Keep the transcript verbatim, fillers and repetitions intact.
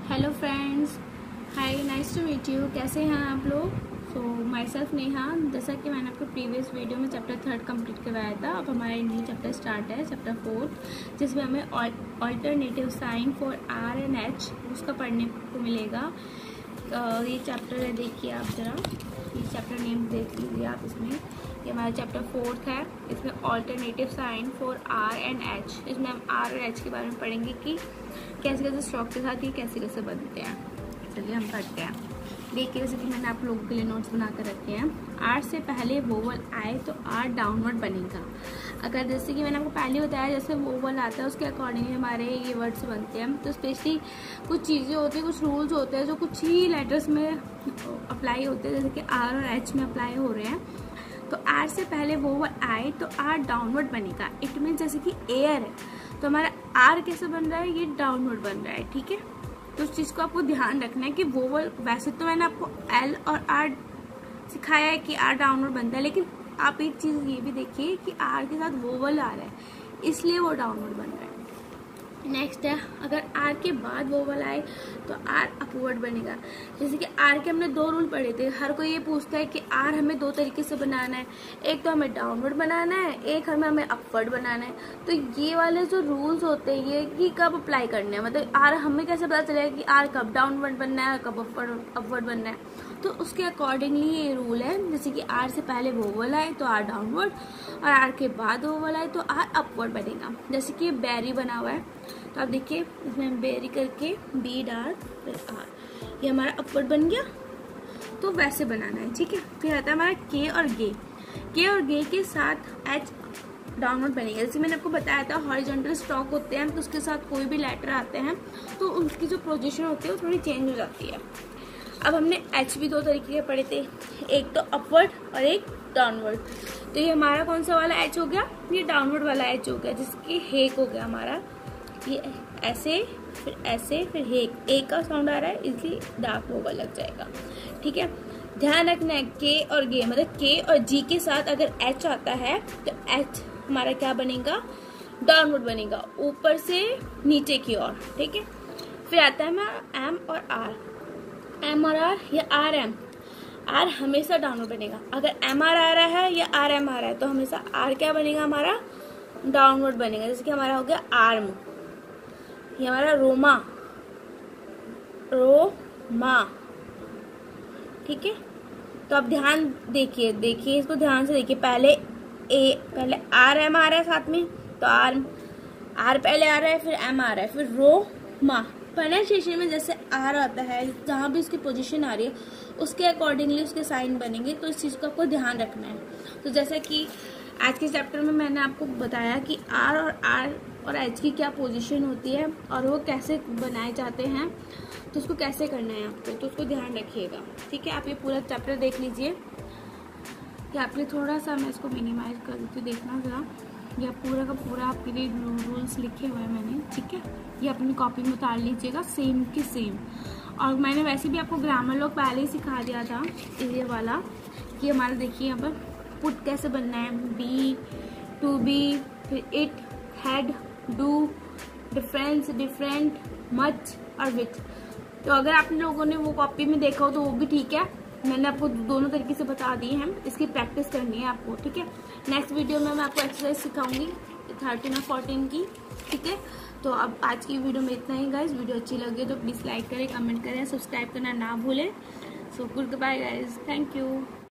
Hello friends, hi, nice to meet you. कैसे हैं आप लोग? So myself Neha. जैसा कि मैंने आपको प्रीवियस वीडियो में चैप्टर थर्ड कंप्लीट करवाया था, अब हमारा न्यू चैप्टर स्टार्ट है, चैप्टर फोर्थ, जिसमें हमें alternative sign for R and H उसका पढ़ने को मिलेगा। uh, ये चैप्टर है, देखिए आप ज़रा ये चैप्टर नेम देख लीजिए आप। इसमें ये हमारा चैप्टर फोर्थ है, इसमें alternative sign for R and H. इसमें हम आर और एच के बारे में पढ़ेंगे कि कैसे कैसे स्ट्रोक के साथ ये कैसे कैसे बनते हैं। चलिए हम पढ़ते हैं। देखिए, जैसे कि मैंने आप लोगों के लिए नोट्स बना कर रखे हैं। आर से पहले वोवल आए तो आर डाउनवर्ड बनेगा। अगर जैसे कि मैंने आपको पहले बताया, जैसे वोवल आता है उसके अकॉर्डिंगली हमारे ये वर्ड्स बनते हैं। तो स्पेशली कुछ चीज़ें होती हैं, कुछ रूल्स होते हैं जो कुछ ही लेटर्स में अप्लाई होते हैं, जैसे कि आर और एच में अप्लाई हो रहे हैं। तो आर से पहले वोवल आए तो आर डाउनवर्ड बनेगा। इट मीन जैसे कि एयर है तो हमारा आर कैसे बन रहा है, ये डाउनवर्ड बन रहा है। ठीक है, तो उस चीज़ को आपको ध्यान रखना है कि वोवल, वैसे तो मैंने आपको एल और आर सिखाया है कि आर डाउनवर्ड बनता है, लेकिन आप एक चीज़ ये भी देखिए कि आर के साथ वोवल आ रहा है, इसलिए वो डाउनवर्ड बन रहा है। नेक्स्ट है, अगर आर के बाद वोवल आए तो आर अपवर्ड बनेगा। जैसे कि आर के हमने दो रूल पढ़े थे। हर कोई ये पूछता है कि आर हमें दो तरीके से बनाना है, एक तो हमें डाउनवर्ड बनाना है, एक हमें हमें अपवर्ड बनाना है। तो ये वाले जो रूल्स होते हैं ये कि कब अप्लाई करने हैं, मतलब आर हमें कैसे पता चलेगा कि आर कब डाउनवर्ड बनना है, कब अपवर्ड बनना है। तो उसके अकॉर्डिंगली ये रूल है। जैसे कि आर से पहले वोवल आए तो आर डाउनवर्ड, और आर के बाद वोवल आए तो आर अपवर्ड बनेगा। जैसे कि बेरी बना हुआ है, तो आप देखिए इसमें बेरी करके बी डार फिर आर, ये हमारा अपवर्ड बन गया। तो वैसे बनाना है, ठीक है। फिर आता है हमारा के और गे। के और गे के साथ एच डाउनवर्ड बनेगा। जैसे मैंने आपको बताया था, हॉरिजॉन्टल स्ट्रोक होते हैं तो उसके साथ कोई भी लेटर आते हैं तो उनकी जो पोजीशन होती है वो थोड़ी चेंज हो जाती है। अब हमने एच भी दो तरीके के पढ़े थे, एक तो अपवर्ड और एक डाउनवर्ड। तो ये हमारा कौन सा वाला एच हो गया, ये डाउनवर्ड वाला एच हो गया, जिसकी हेक हो गया हमारा। ये ऐसे फिर ऐसे फिर हेक, एक का साउंड आ रहा है इसलिए डार्क वोवल लग जाएगा। ठीक है, ध्यान रखना है के और गे, मतलब के और जी के साथ अगर एच आता है तो एच हमारा क्या बनेगा, डाउनवर्ड बनेगा, ऊपर से नीचे की ओर। ठीक है, फिर आता है हमारा एम और आर। एम और आर या आर एम, आर हमेशा डाउनवर्ड बनेगा। अगर एम आर आ रहा है या आर एम आ रहा है तो हमेशा आर क्या बनेगा, हमारा डाउनवर्ड बनेगा। जैसे कि हमारा हो गया आर्म, ये हमारा रोमा, रोमा। ठीक है, तो अब ध्यान देखिए, देखिए इसको ध्यान से देखिए। पहले ए, पहले आर एम आ रहा है साथ में, तो आर्म, आर पहले आ रहा है, फिर एम आ रहा है, फिर रोमा। प्रोनाउंसिएशन में जैसे आर आता है, जहाँ भी उसकी पोजीशन आ रही है उसके अकॉर्डिंगली उसके साइन बनेंगे। तो इस चीज़ को आपको ध्यान रखना है। तो जैसा कि आज के चैप्टर में मैंने आपको बताया कि आर और आर और एच की क्या पोजीशन होती है और वो कैसे बनाए जाते हैं, तो उसको कैसे करना है आपको, तो उसको ध्यान रखिएगा। ठीक है, आप ये पूरा चैप्टर देख लीजिए। कि आपके लिए थोड़ा सा मैं इसको मिनिमाइज कर देती हूँ, देखना ज़रा। यह पूरा का पूरा आपके लिए रूल्स लिखे हुए हैं मैंने। ठीक है, ये अपनी कॉपी में उतार लीजिएगा सेम के सेम। और मैंने वैसे भी आपको ग्रामर लोग पहले ही सिखा दिया था ये वाला, कि हमारा देखिए यहाँ पर पुट कैसे बनना है, बी, टू बी, फिर it, had, do, difference, different, much और विच। तो अगर आप लोगों ने वो कॉपी में देखा हो तो वो भी ठीक है, मैंने आपको दोनों तरीके से बता दिए हैं। इसकी प्रैक्टिस करनी है आपको। ठीक है, नेक्स्ट वीडियो में मैं आपको एक्सरसाइज सिखाऊंगी थर्टीन और फोर्टीन की। ठीक है, तो अब आज की वीडियो में इतना ही गाइज। वीडियो अच्छी लगे तो प्लीज़ लाइक करें, कमेंट करें, सब्सक्राइब करना ना भूलें। So good bye guys, thank you.